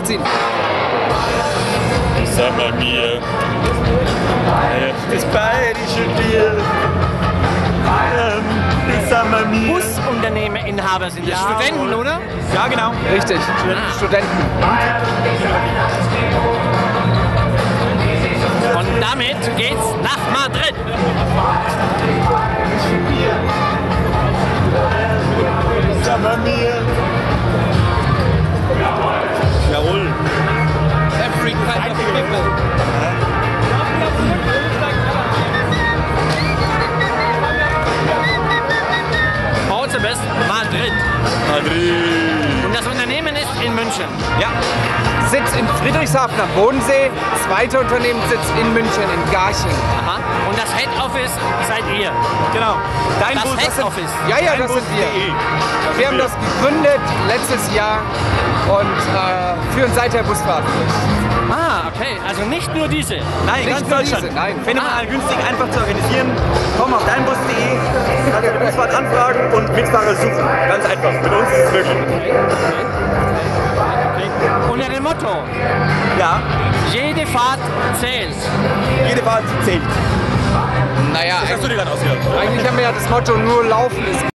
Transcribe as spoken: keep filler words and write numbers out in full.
nachziehen. Sag mal mir, das bayerische Bier. Sag mal mir. Busunternehmerinhaber sind das Studenten, oder? Ja, genau. Richtig, Studenten. Und damit geht's nach Madrid. Sag mal mir. Jawohl. Every kind of people. All the best, Madrid. Madrid. Und das Unternehmen ist in München. Ja. Sitz in Friedrichshafen am Bodensee, zweiter Unternehmenssitz in München, in Garching. Aha. Und das Head Office seid ihr. Genau. Dein Das Bus, Head Office. Ja, ja, das sind wir. Wir haben das gegründet letztes Jahr und äh, führen seither Busfahrten durch. Ah, okay. Also nicht nur diese. Nein, Nicht ganz nur Deutschland. diese, nein. Phänomenal günstig, einfach zu organisieren. Komm auf deinbus punkt de, kannst eine Busfahrt anfragen und Mitfahrer suchen. Ganz einfach. Mit uns ist es möglich. Unter dem Motto, Ja, jede Fahrt zählt. jede Fahrt zählt. Naja, Das hast du dir gerade ausgedacht. eigentlich haben wir ja das Motto, nur Laufen ist